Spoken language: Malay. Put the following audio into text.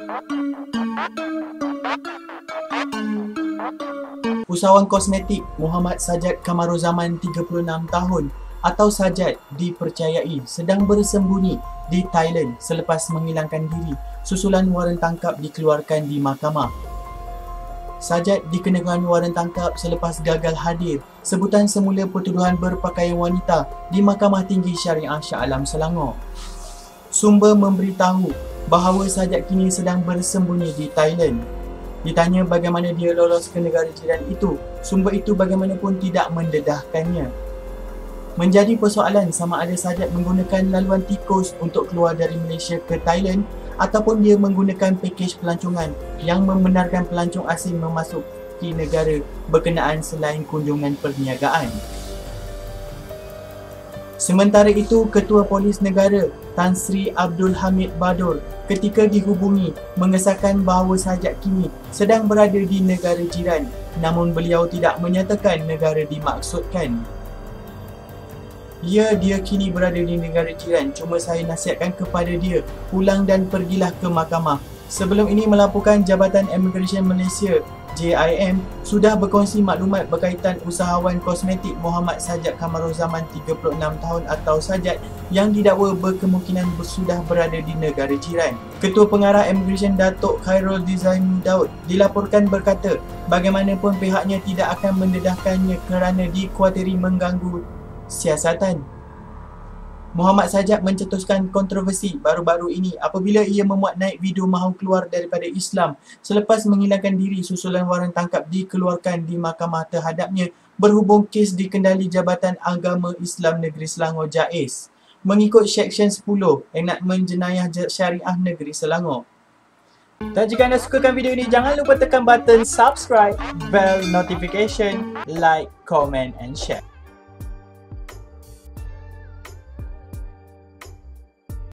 Usahawan kosmetik Muhammad Sajat Kamaruzaman 36 tahun atau Sajat dipercayai sedang bersembunyi di Thailand selepas menghilangkan diri susulan waran tangkap dikeluarkan di mahkamah. Sajat dikenakan waran tangkap selepas gagal hadir sebutan semula pertuduhan berpakaian wanita di Mahkamah Tinggi Syariah Shah Alam Selangor. Sumber memberitahu bahawa Sajat kini sedang bersembunyi di Thailand. Ditanya bagaimana dia lolos ke negara jiran itu, sumber itu bagaimanapun tidak mendedahkannya. Menjadi persoalan sama ada Sajat menggunakan laluan tikus untuk keluar dari Malaysia ke Thailand ataupun dia menggunakan pakej pelancongan yang membenarkan pelancong asing memasuki negara berkenaan selain kunjungan perniagaan. Sementara itu, Ketua Polis Negara Tan Sri Abdul Hamid Badur ketika dihubungi mengesahkan bahawa Sajat kini sedang berada di negara jiran, namun beliau tidak menyatakan negara dimaksudkan. Ya, dia kini berada di negara jiran, cuma saya nasihatkan kepada dia pulang dan pergilah ke mahkamah. Sebelum ini melaporkan Jabatan Immigration Malaysia JIM sudah berkongsi maklumat berkaitan usahawan kosmetik Muhammad Sajat Kamaruzaman 36 tahun atau Sajat yang didakwa berkemungkinan sudah berada di negara jiran. Ketua Pengarah Immigration Datuk Khairul Dizaim Daud dilaporkan berkata bagaimanapun pihaknya tidak akan mendedahkannya kerana dikhawatiri mengganggu siasatan. Muhammad Sajat mencetuskan kontroversi baru-baru ini apabila ia memuat naik video mahu keluar daripada Islam selepas menghilangkan diri susulan waran tangkap dikeluarkan di mahkamah terhadapnya berhubung kes dikendali Jabatan Agama Islam Negeri Selangor JAIS mengikut Seksyen 10 Enakmen Jenayah Syariah Negeri Selangor. Dan jika anda sukakan video ini, jangan lupa tekan button subscribe, bell notification, like, comment and share.